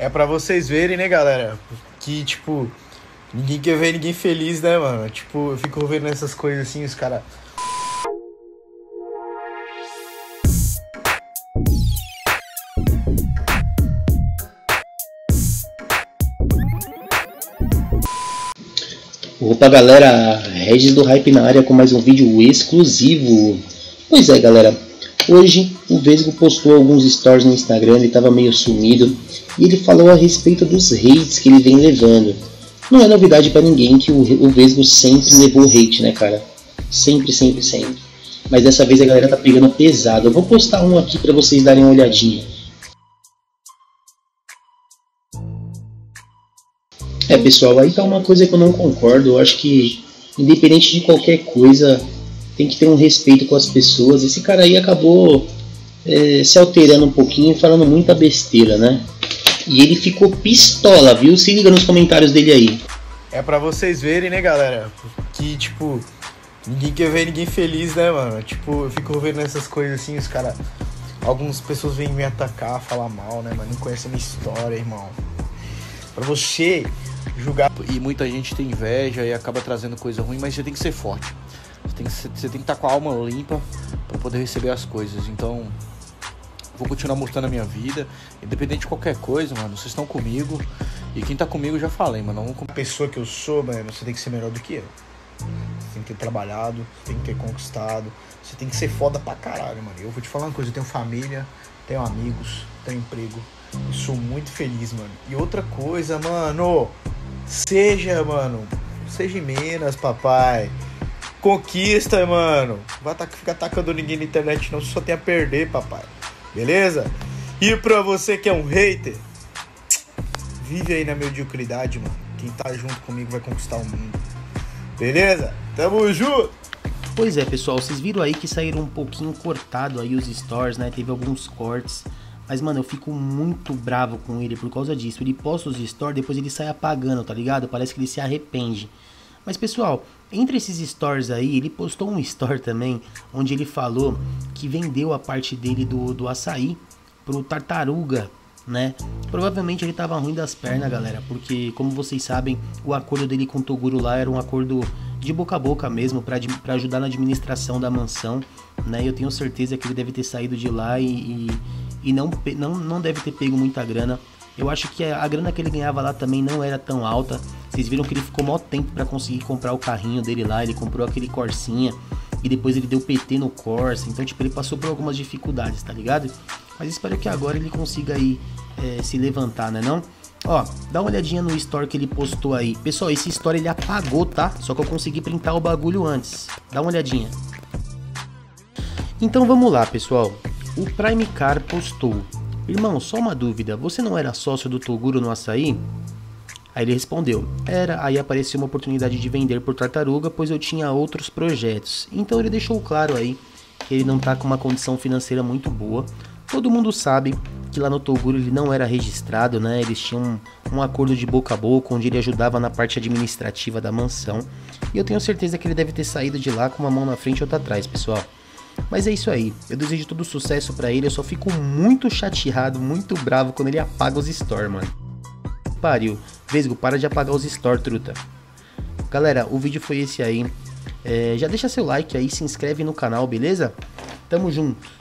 É pra vocês verem, né, galera? Que, tipo, ninguém quer ver ninguém feliz, né, mano? Tipo, eu fico vendo essas coisas assim, os caras. Opa galera, Regis do Hype na área com mais um vídeo exclusivo. Pois é galera, hoje o Vesgo postou alguns stories no Instagram, ele estava meio sumido e ele falou a respeito dos hates que ele vem levando. Não é novidade para ninguém que o Vesgo sempre levou hate, né cara? Sempre. Mas dessa vez a galera tá pegando pesado. Eu vou postar um aqui para vocês darem uma olhadinha. Pessoal, aí tá uma coisa que eu não concordo. Eu acho que independente de qualquer coisa tem que ter um respeito com as pessoas. Esse cara aí acabou se alterando um pouquinho, falando muita besteira, né? E ele ficou pistola, viu? Se liga nos comentários dele aí. É pra vocês verem, né, galera? Que, tipo, ninguém quer ver ninguém feliz, né, mano? Tipo, eu fico vendo essas coisas assim, os caras... Algumas pessoas vêm me atacar, falar mal, né, mas não conhecem a minha história, irmão. Pra você julgar... E muita gente tem inveja e acaba trazendo coisa ruim, mas você tem que ser forte. Você tem que estar com a alma limpa pra poder receber as coisas. Então, vou continuar mostrando a minha vida. Independente de qualquer coisa, mano, vocês estão comigo. E quem tá comigo, já falei, mano. A pessoa que eu sou, mano, você tem que ser melhor do que eu. Você tem que ter trabalhado, tem que ter conquistado. Você tem que ser foda pra caralho, mano. Eu vou te falar uma coisa, eu tenho família, tenho amigos, tenho emprego. Eu sou muito feliz, mano. E outra coisa, mano, seja em Minas, papai. Conquista, mano. Vai ficar atacando ninguém na internet, não. Você só tem a perder, papai. Beleza? E pra você que é um hater, vive aí na mediocridade, mano. Quem tá junto comigo vai conquistar o mundo. Beleza? Tamo junto! Pois é, pessoal, vocês viram aí que saíram um pouquinho cortado aí os stories, né? Teve alguns cortes. Mas, mano, eu fico muito bravo com ele por causa disso. Ele posta os stories, depois ele sai apagando, tá ligado? Parece que ele se arrepende. Mas, pessoal, entre esses stories aí, ele postou um story também, onde ele falou que vendeu a parte dele do açaí pro Tartaruga, né? Provavelmente ele tava ruim das pernas, galera, porque, como vocês sabem, o acordo dele com o Toguro lá era um acordo de boca a boca mesmo, pra ajudar na administração da mansão, né? Eu tenho certeza que ele deve ter saído de lá e não deve ter pego muita grana. Eu acho que a grana que ele ganhava lá também não era tão alta. Vocês viram que ele ficou mó tempo pra conseguir comprar o carrinho dele lá. Ele comprou aquele Corsinha e depois ele deu PT no Corsa. Então, tipo, ele passou por algumas dificuldades, tá ligado? Mas espero que agora ele consiga aí se levantar, né não? Ó, dá uma olhadinha no story que ele postou aí. Pessoal, esse story ele apagou, tá? Só que eu consegui printar o bagulho antes. Dá uma olhadinha. Então vamos lá, pessoal. O Prime Car postou: irmão, só uma dúvida, você não era sócio do Toguro no açaí? Aí ele respondeu: era, aí apareceu uma oportunidade de vender por Tartaruga, pois eu tinha outros projetos. Então ele deixou claro aí que ele não tá com uma condição financeira muito boa. Todo mundo sabe que lá no Toguro ele não era registrado, né? Eles tinham um acordo de boca a boca, onde ele ajudava na parte administrativa da mansão. E eu tenho certeza que ele deve ter saído de lá com uma mão na frente e outra atrás, pessoal. Mas é isso aí, eu desejo todo sucesso pra ele, eu só fico muito chateado, muito bravo quando ele apaga os stories, mano. Pariu, Vesgo, para de apagar os stories, truta. Galera, o vídeo foi esse aí, já deixa seu like aí, se inscreve no canal, beleza? Tamo junto.